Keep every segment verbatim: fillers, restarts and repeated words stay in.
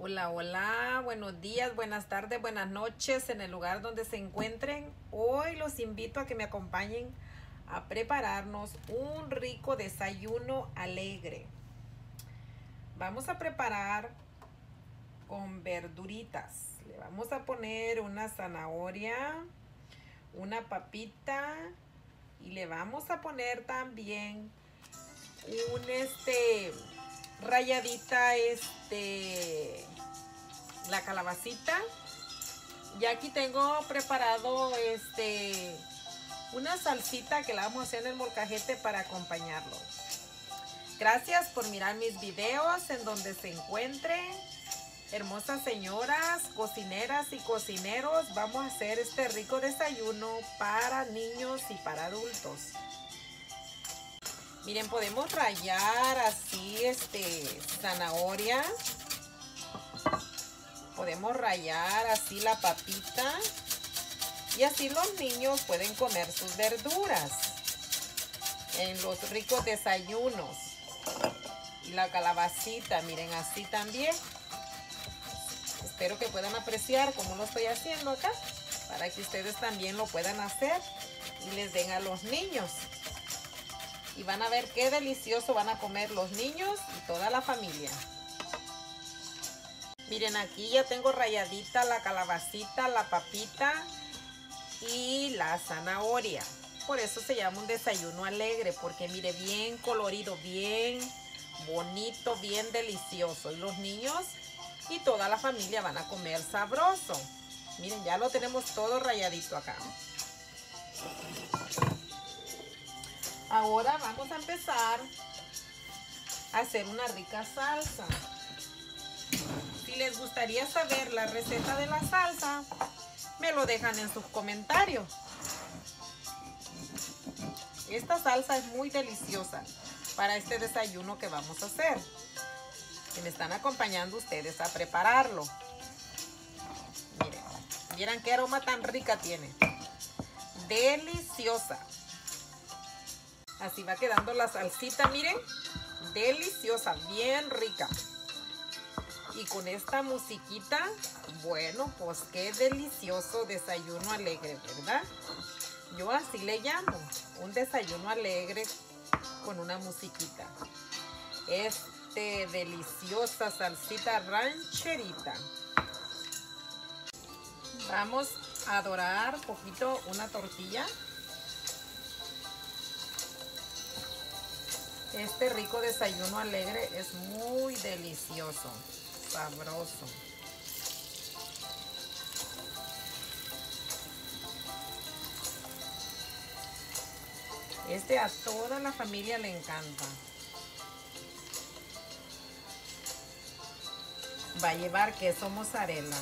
Hola, hola, buenos días, buenas tardes, buenas noches en el lugar donde se encuentren. Hoy los invito a que me acompañen a prepararnos un rico desayuno alegre. Vamos a preparar con verduritas. Le vamos a poner una zanahoria, una papita y le vamos a poner también un este rayadita este la calabacita. Y aquí tengo preparado este una salsita que la vamos a hacer en el molcajete para acompañarlo. Gracias por mirar mis videos en donde se encuentren. Hermosas señoras, cocineras y cocineros, vamos a hacer este rico desayuno para niños y para adultos. Miren, podemos rallar así este zanahoria. Podemos rallar así la papita. Y así los niños pueden comer sus verduras en los ricos desayunos. Y la calabacita, miren, así también. Espero que puedan apreciar cómo lo estoy haciendo acá, para que ustedes también lo puedan hacer y les den a los niños. Y van a ver qué delicioso van a comer los niños y toda la familia. Miren, aquí ya tengo ralladita la calabacita, la papita y la zanahoria. Por eso se llama un desayuno alegre, porque mire, bien colorido, bien bonito, bien delicioso. Y los niños y toda la familia van a comer sabroso. Miren, ya lo tenemos todo ralladito acá. Ahora vamos a empezar a hacer una rica salsa. Si les gustaría saber la receta de la salsa, me lo dejan en sus comentarios. Esta salsa es muy deliciosa para este desayuno que vamos a hacer. Que me están acompañando ustedes a prepararlo. Miren, miren qué aroma tan rica tiene. Deliciosa. Así va quedando la salsita, miren. Deliciosa, bien rica. Y con esta musiquita, bueno, pues qué delicioso desayuno alegre, ¿verdad? Yo así le llamo, un desayuno alegre con una musiquita. Este deliciosa salsita rancherita. Vamos a dorar un poquito una tortilla. Este rico desayuno alegre es muy delicioso, sabroso. Este a toda la familia le encanta. Va a llevar queso mozzarella.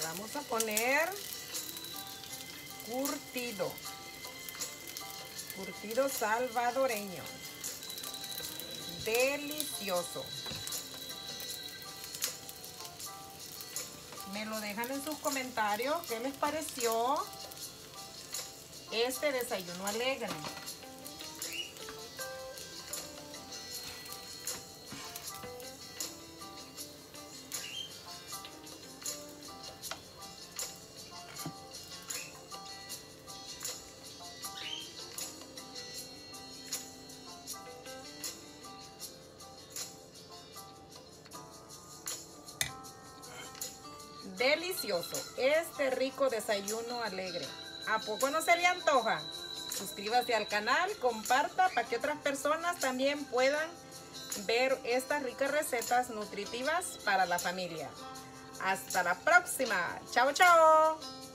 vamos a poner curtido. Curtido salvadoreño. Delicioso. Me lo dejan en sus comentarios qué les pareció este desayuno alegre. Delicioso, este rico desayuno alegre. ¿A poco no se le antoja? Suscríbase al canal, comparta para que otras personas también puedan ver estas ricas recetas nutritivas para la familia. Hasta la próxima. Chao, chao.